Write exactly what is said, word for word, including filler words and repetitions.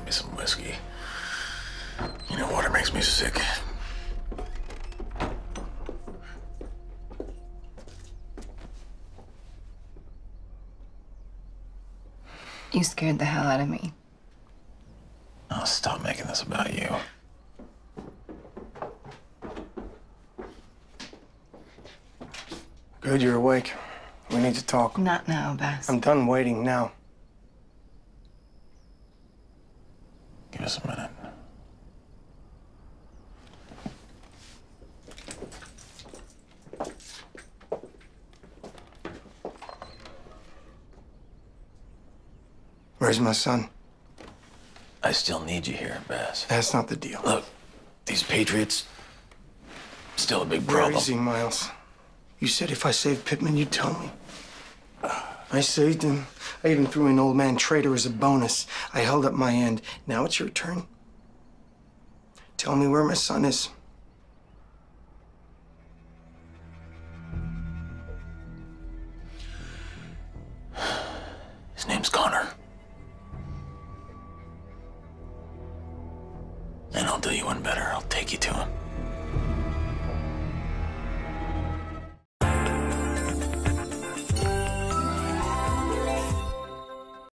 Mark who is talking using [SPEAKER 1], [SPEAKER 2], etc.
[SPEAKER 1] me some whiskey. You know, water makes me sick.
[SPEAKER 2] You scared the hell out of me.
[SPEAKER 1] Oh, stop making this about you.
[SPEAKER 3] Good, you're awake. We need to talk.
[SPEAKER 2] Not now, Bess.
[SPEAKER 3] I'm done waiting now.
[SPEAKER 1] Give us a minute.
[SPEAKER 3] Where's my son?
[SPEAKER 1] I still need you here, Bass.
[SPEAKER 3] That's not the deal.
[SPEAKER 1] Look, these Patriots, still a big
[SPEAKER 3] Where
[SPEAKER 1] problem.
[SPEAKER 3] is he, Miles? You said if I saved Pittman, you'd tell me. I saved him. I even threw in old man Trader as a bonus. I held up my end. Now it's your turn. Tell me where my son is.
[SPEAKER 1] His name's Connor. And I'll do you one better. I'll take you to him.